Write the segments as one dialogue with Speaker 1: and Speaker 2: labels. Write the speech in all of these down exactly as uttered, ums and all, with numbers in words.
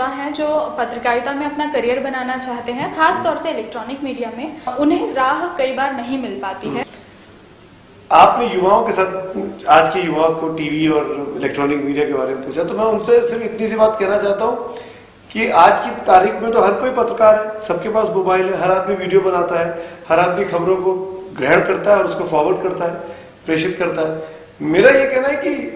Speaker 1: हैं जो पत्रकारिता में अपना करियर बनाना चाहते हैं, खास तौर से इलेक्ट्रॉनिक मीडिया में, उन्हें राह कई बार नहीं मिल पाती है।
Speaker 2: आपने युवाओं के साथ, आज के युवाओं को टीवी और इलेक्ट्रॉनिक मीडिया के बारे में पूछा, तो मैं उनसे सिर्फ इतनी सी बात कहना चाहता हूँ कि आज की तारीख में तो हर कोई पत्रकार है, सबके पास मोबाइल है, हर आदमी वीडियो बनाता है, हर आदमी खबरों को ग्रहण करता है और उसको फॉरवर्ड करता है, प्रेषित करता है। मेरा ये कहना है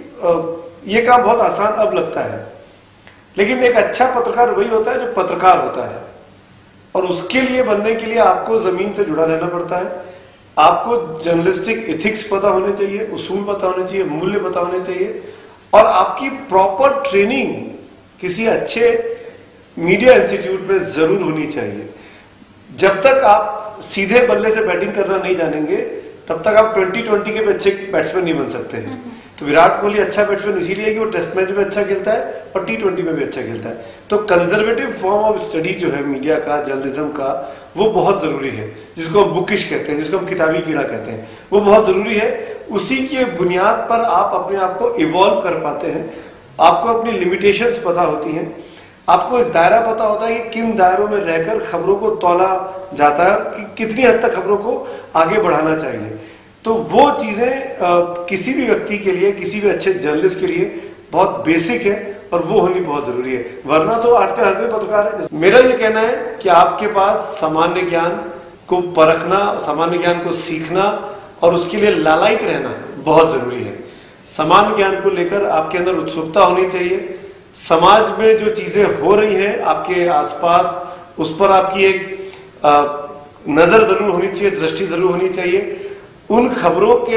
Speaker 2: कि ये काम बहुत आसान अब लगता है, लेकिन एक अच्छा पत्रकार वही होता है जो पत्रकार होता है, और उसके लिए बनने के लिए आपको जमीन से जुड़ा रहना पड़ता है। आपको जर्नलिस्टिक एथिक्स पता होने चाहिए, उसूल पता होने चाहिए, मूल्य पता होने चाहिए, और आपकी प्रॉपर ट्रेनिंग किसी अच्छे मीडिया इंस्टीट्यूट में जरूर होनी चाहिए। जब तक आप सीधे बल्ले से बैटिंग करना नहीं जानेंगे, तब तक आप ट्वेंटी ट्वेंटी के भी अच्छे बैट्समैन नहीं बन सकते हैं। तो विराट कोहली अच्छा बैट्समैन इसीलिए कि वो टेस्ट मैच में अच्छा खेलता है और टी ट्वेंटी में भी अच्छा खेलता है। तो कंजर्वेटिव फॉर्म ऑफ स्टडी जो है मीडिया का, जर्नलिज्म का, वो बहुत जरूरी है, जिसको हम बुकिश कहते हैं, जिसको हम किताबी कीड़ा कहते हैं, वो बहुत जरूरी है। उसी के बुनियाद पर आप अपने आप को इवॉल्व कर पाते हैं। आपको अपनी लिमिटेशंस पता होती हैं, आपको एक दायरा पता होता है कि किन दायरों में रहकर खबरों को तौला जाता है, कि कितनी हद तक खबरों को आगे बढ़ाना चाहिए। तो वो चीजें किसी भी व्यक्ति के लिए, किसी भी अच्छे जर्नलिस्ट के लिए बहुत बेसिक है, और वो होनी बहुत जरूरी है, वरना तो आजकल हर कोई पत्रकार है। मेरा ये कहना है कि आपके पास सामान्य ज्ञान को परखना, सामान्य ज्ञान को सीखना और उसके लिए लालायित रहना बहुत जरूरी है। सामान्य ज्ञान को लेकर आपके अंदर उत्सुकता होनी चाहिए। समाज में जो चीजें हो रही हैं आपके आसपास, उस पर आपकी एक आ, नजर जरूर होनी चाहिए, दृष्टि जरूर होनी चाहिए। उन खबरों के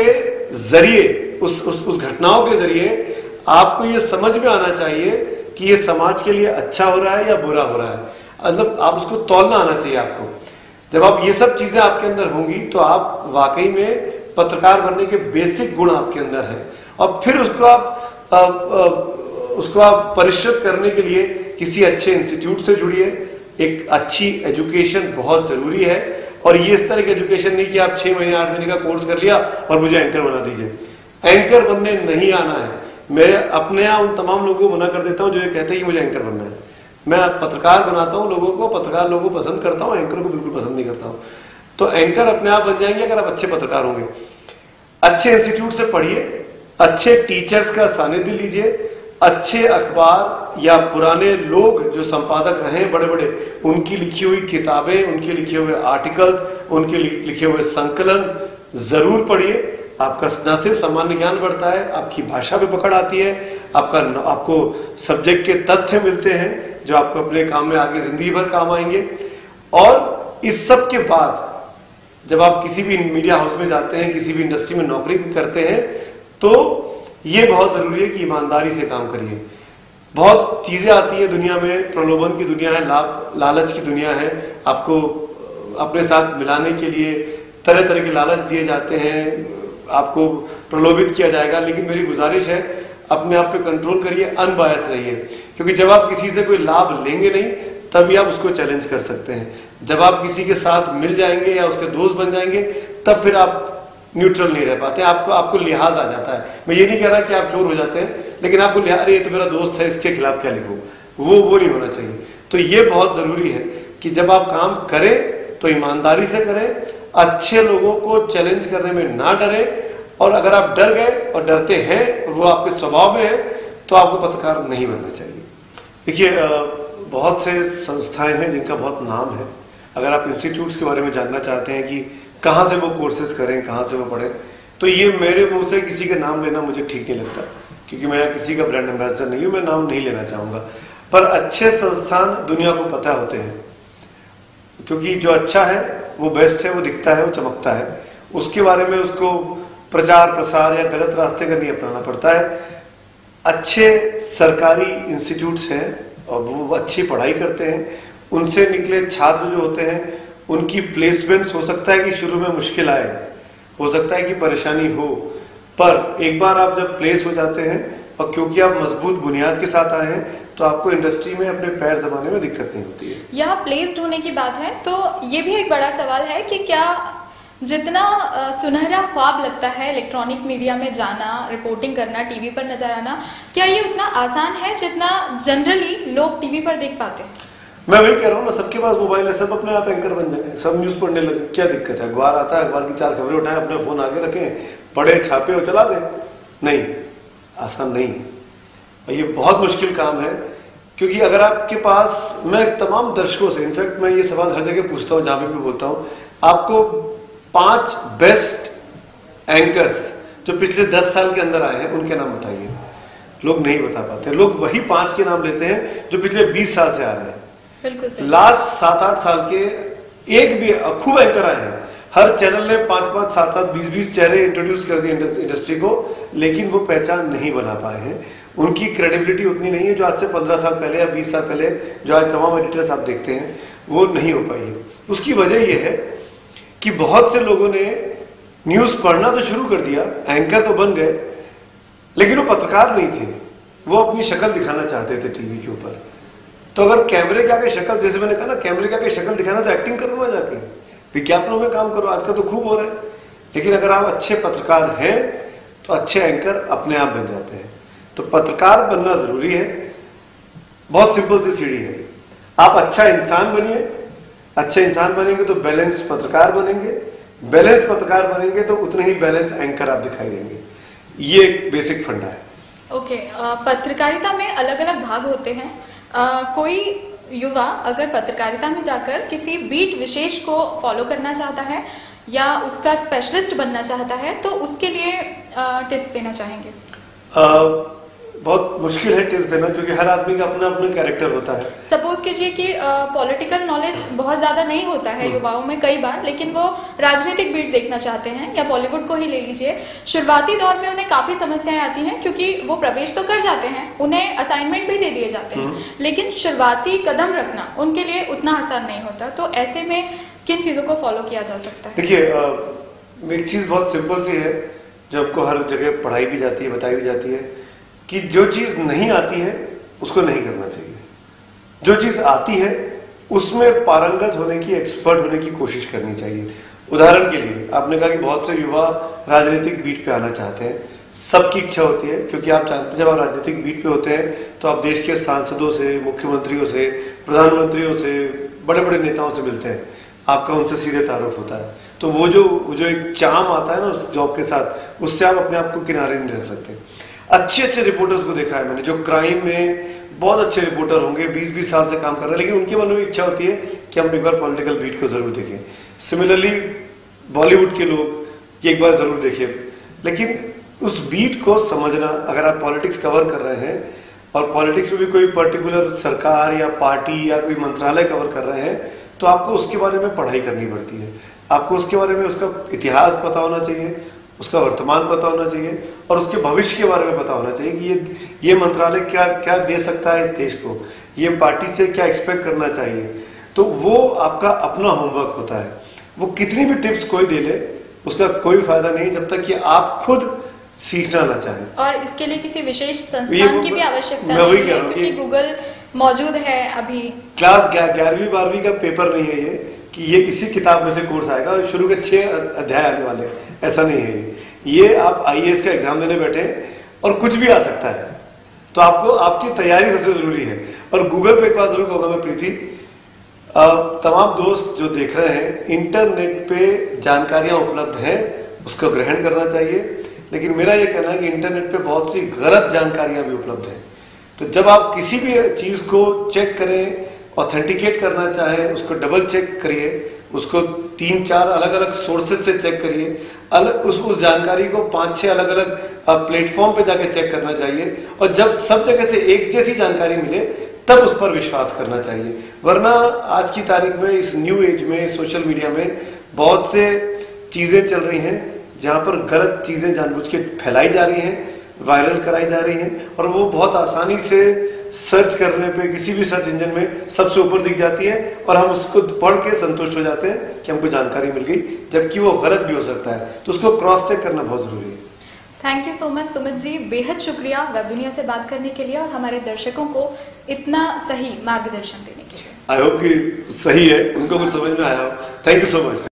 Speaker 2: जरिए, उस उस, उस घटनाओं के जरिए आपको ये समझ में आना चाहिए कि ये समाज के लिए अच्छा हो रहा है या बुरा हो रहा है। मतलब आप उसको तौलना आना चाहिए आपको। जब आप ये सब चीजें आपके अंदर होंगी तो आप वाकई में पत्रकार बनने के बेसिक गुण आपके अंदर हैं, और फिर उसको आप आ, आ, उसको आप परिष्कृत करने के लिए किसी अच्छे इंस्टीट्यूट से जुड़िए। एक अच्छी एजुकेशन बहुत जरूरी है, और ये इस तरह की एजुकेशन नहीं कि आप छह महीने आठ महीने का कोर्स कर लिया और मुझे एंकर बना दीजिए। एंकर बनने नहीं आना है। मैं अपने यहाँ उन तमाम लोगों को मना कर देता हूँ जो ये कहते हैं कि मुझे एंकर बनना है। मैं पत्रकार बनाता हूँ लोगों को, पत्रकार लोगों को पसंद करता हूँ, एंकर को बिल्कुल पसंद नहीं करता हूँ। तो एंकर अपने आप बन जाएंगे अगर आप अच्छे पत्रकार होंगे। अच्छे इंस्टीट्यूट से पढ़िए, अच्छे टीचर्स का सानिध्य लीजिए, अच्छे अखबार या पुराने लोग जो संपादक रहे बड़े बड़े, उनकी लिखी हुई किताबें, उनके लिखे हुए आर्टिकल्स, उनके लिखे हुए संकलन जरूर पढ़िए। आपका न सिर्फ सामान्य ज्ञान बढ़ता है, आपकी भाषा पे पकड़ आती है, आपका आपको सब्जेक्ट के तथ्य मिलते हैं जो आपको अपने काम में आगे जिंदगी भर काम आएंगे। और इस सब के बाद जब आप किसी भी मीडिया हाउस में जाते हैं, किसी भी इंडस्ट्री में नौकरी करते हैं, तो ये बहुत जरूरी है कि ईमानदारी से काम करिए। बहुत चीजें आती है दुनिया में, प्रलोभन की दुनिया है, लाभ लालच की दुनिया है। आपको अपने साथ मिलाने के लिए तरह तरह के लालच दिए जाते हैं, आपको प्रलोभित किया जाएगा। लेकिन मेरी गुजारिश है, अपने आप पे कंट्रोल करिए, अनबायस रहिए, क्योंकि जब आप किसी से कोई लाभ लेंगे नहीं तभी आप उसको चैलेंज कर सकते हैं। जब आप किसी के साथ मिल जाएंगे या उसके दोस्त बन जाएंगे, तब फिर आप न्यूट्रल नहीं रह पाते। आपको आपको लिहाज आ जाता है। मैं ये नहीं कह रहा कि आप चोर हो जाते हैं, लेकिन आपको लिहाज, अरे ये तो मेरा दोस्त है, इसके खिलाफ क्या लिखूं, वो वो नहीं होना चाहिए। तो ये बहुत जरूरी है कि जब आप काम करें तो ईमानदारी से करें, अच्छे लोगों को चैलेंज करने में ना डरे। और अगर आप डर गए और डरते हैं, वो आपके स्वभाव में है, तो आपको पत्रकार नहीं बनना चाहिए। देखिए, बहुत से संस्थाएं हैं जिनका बहुत नाम है। अगर आप इंस्टीट्यूट्स के बारे में जानना चाहते हैं कि कहाँ से वो कोर्सेज करें, कहाँ से वो पढ़ें, तो ये मेरे मुंह से किसी का नाम लेना मुझे ठीक नहीं लगता, क्योंकि मैं किसी का ब्रांड एम्बेसडर नहीं हूं, मैं नाम नहीं लेना चाहूंगा। पर अच्छे संस्थान दुनिया को पता होते हैं, क्योंकि जो अच्छा है वो बेस्ट है, वो दिखता है, वो चमकता है। उसके बारे में उसको प्रचार प्रसार या गलत रास्ते का नहीं अपनाना पड़ता है। अच्छे सरकारी इंस्टीट्यूट्स हैं और वो अच्छी पढ़ाई करते हैं, उनसे निकले छात्र जो होते हैं, उनकी प्लेसमेंट्स हो सकता है कि शुरू में मुश्किल आए, हो सकता है कि परेशानी हो, पर एक बार आप जब प्लेस हो जाते हैं और क्योंकि आप मजबूत बुनियाद के साथ आए हैं, तो आपको इंडस्ट्री में अपने पैर जमाने में दिक्कत नहीं होती है।
Speaker 1: यहाँ प्लेस्ड होने की बात है, तो ये भी एक बड़ा सवाल है कि क्या जितना सुनहरा ख्वाब लगता है इलेक्ट्रॉनिक मीडिया में जाना, रिपोर्टिंग करना, टीवी पर नजर आना, क्या ये उतना आसान है जितना जनरली लोग टीवी पर देख पाते हैं?
Speaker 2: मैं वही कह रहा हूँ ना, सबके पास मोबाइल है, सब अपने आप एंकर बन जाए, सब न्यूज पढ़ने लगे, क्या दिक्कत है? अखबार आता है, अखबार की चार खबरें उठाए, अपने फोन आगे रखें, पढ़े, छापे और चला दे। नहीं, आसान नहीं है और ये बहुत मुश्किल काम है। क्योंकि अगर आपके पास, मैं तमाम दर्शकों से, इनफैक्ट मैं ये सवाल हर जगह पूछता हूँ जहां पे भी बोलता हूँ, आपको पांच बेस्ट एंकर्स जो पिछले दस साल के अंदर आए हैं उनके नाम बताइए। लोग नहीं बता पाते, लोग वही पांच के नाम लेते हैं जो पिछले बीस साल से आ रहे हैं।
Speaker 1: बिल्कुल
Speaker 2: लास्ट सात आठ साल के एक भी खूब एंकर आए हैं, हर चैनल ने पांच पांच सात सात बीस बीस चेहरे इंट्रोड्यूस कर दिए इंडस्ट्री को, लेकिन वो पहचान नहीं बना पाए हैं। उनकी क्रेडिबिलिटी उतनी नहीं है जो आज से पंद्रह साल पहले या बीस साल पहले जो आज तमाम एडिटर्स आप देखते हैं वो नहीं हो पाई है। उसकी वजह यह है कि बहुत से लोगों ने न्यूज पढ़ना तो शुरू कर दिया, एंकर तो बन गए, लेकिन वो पत्रकार नहीं थे, वो अपनी शक्ल दिखाना चाहते थे टीवी के ऊपर। तो अगर कैमरे के आगे शक्ल, जैसे मैंने कहा ना, कैमरे के आगे शक्ल दिखाना तो एक्टिंग करो ना, जाके विज्ञापनों में काम करो, आजकल तो खूब हो रहा है। लेकिन अगर आप अच्छे पत्रकार हैं तो अच्छे एंकर अपने आप बन जाते हैं। तो पत्रकार बनना जरूरी है, बहुत सिंपल सी सीढ़ी है। आप अच्छा इंसान बनिए, अच्छे इंसान बनेंगे तो बैलेंस्ड पत्रकार बनेंगे, बैलेंस पत्रकार बनेंगे तो उतने ही बैलेंस एंकर आप दिखाई देंगे। ये एक बेसिक फंडा है।
Speaker 1: ओके okay, पत्रकारिता में अलग अलग भाग होते हैं। आ, कोई युवा अगर पत्रकारिता में जाकर किसी बीट विशेष को फॉलो करना चाहता है या उसका स्पेशलिस्ट बनना चाहता है तो उसके लिए टिप्स देना चाहेंगे?
Speaker 2: आ, बहुत मुश्किल है टिप्स देना, क्योंकि हर आदमी का अपना अपना कैरेक्टर होता है।
Speaker 1: सपोज कीजिए कि पॉलिटिकल नॉलेज बहुत ज्यादा नहीं होता है युवाओं में कई बार, लेकिन वो राजनीतिक बीट देखना चाहते हैं, या बॉलीवुड को ही ले लीजिए। शुरुआती दौर में उन्हें काफी समस्याएं आती हैं क्योंकि वो प्रवेश तो कर जाते हैं, उन्हें असाइनमेंट भी दे दिए जाते हैं, लेकिन शुरुआती कदम रखना उनके लिए उतना आसान नहीं होता। तो ऐसे में किन चीजों को फॉलो किया जा सकता है?
Speaker 2: देखिए, एक चीज बहुत सिंपल सी है जो आपको हर जगह पढ़ाई भी जाती है, बताई भी जाती है कि जो चीज नहीं आती है उसको नहीं करना चाहिए, जो चीज आती है उसमें पारंगत होने की, एक्सपर्ट होने की कोशिश करनी चाहिए। उदाहरण के लिए आपने कहा कि बहुत से युवा राजनीतिक बीट पे आना चाहते हैं, सबकी इच्छा होती है, क्योंकि आप जानते हैं जब आप राजनीतिक बीट पे होते हैं तो आप देश के सांसदों से, मुख्यमंत्रियों से, प्रधानमंत्रियों से, बड़े बड़े नेताओं से मिलते हैं, आपका उनसे सीधे तारुफ होता है। तो वो जो वो जो एक चार्म आता है ना उस जॉब के साथ, उससे आप अपने आप को किनारे नहीं रह सकते। अच्छे अच्छे रिपोर्टर्स को देखा है मैंने जो क्राइम में बहुत अच्छे रिपोर्टर होंगे, बीस बीस साल से काम कर रहे हैं, लेकिन उनके मन में इच्छा होती है कि हम एक बार पॉलिटिकल बीट को जरूर देखें। सिमिलरली बॉलीवुड के लोग एक बार जरूर देखें, लेकिन उस बीट को समझना, अगर आप पॉलिटिक्स कवर कर रहे हैं और पॉलिटिक्स में भी कोई पर्टिकुलर सरकार या पार्टी या कोई मंत्रालय कवर कर रहे हैं, तो आपको उसके बारे में पढ़ाई करनी पड़ती है। आपको उसके बारे में, उसका इतिहास पता होना चाहिए, उसका वर्तमान पता होना चाहिए और उसके भविष्य के बारे में पता होना चाहिए कि ये ये मंत्रालय क्या क्या दे सकता है इस देश को, ये पार्टी से क्या एक्सपेक्ट करना चाहिए। तो वो आपका अपना होमवर्क होता है। वो कितनी भी टिप्स कोई दे ले उसका कोई फायदा नहीं जब तक कि आप खुद सीखना ना चाहें।
Speaker 1: और इसके लिए किसी विशेष संस्थान की भी आवश्यकता नहीं है, क्योंकि गूगल मौजूद है। अभी क्लास
Speaker 2: ग्यारहवीं बारहवीं का पेपर नहीं है ये कि ये इसी किताब में से कोर्स आएगा और शुरू के छह अध्याय आने वाले, ऐसा नहीं है। ये आप आई ए एस का एग्जाम देने बैठे और कुछ भी आ सकता है, तो आपको आपकी तैयारी सबसे जरूरी है। और गूगल पे एक बात जरूर कहूंगा मैं प्रीति, तमाम दोस्त जो देख रहे हैं, इंटरनेट पे जानकारियां उपलब्ध हैं, उसको ग्रहण करना चाहिए। लेकिन मेरा ये कहना है कि इंटरनेट पे बहुत सी गलत जानकारियां भी उपलब्ध हैं। तो जब आप किसी भी चीज को चेक करें, ऑथेंटिकेट करना चाहें, उसको डबल चेक करिए, उसको तीन चार अलग अलग सोर्सेज से चेक करिए, अलग उस उस जानकारी को पांच छह अलग अलग प्लेटफॉर्म पे जाके चेक करना चाहिए। और जब सब जगह से एक जैसी जानकारी मिले तब उस पर विश्वास करना चाहिए। वरना आज की तारीख में, इस न्यू एज में, सोशल मीडिया में बहुत से चीजें चल रही हैं जहां पर गलत चीजें जानबूझ के फैलाई जा रही हैं, वायरल कराई जा रही हैं, और वो बहुत आसानी से सर्च करने पे किसी भी सर्च इंजन में सबसे ऊपर दिख जाती है और हम उसको पढ़ के संतुष्ट हो जाते हैं कि हमको जानकारी मिल गई, जबकि वो गलत भी हो सकता है। तो उसको क्रॉस चेक करना बहुत जरूरी है।
Speaker 1: Thank you so much Sumit ji, बेहद शुक्रिया वेब दुनिया से बात करने के लिए और हमारे दर्शकों को इतना सही मार्गदर्शन देने के लिए।
Speaker 2: आई होप कि सही है, उनको कुछ समझ में आया हो। Thank you so much.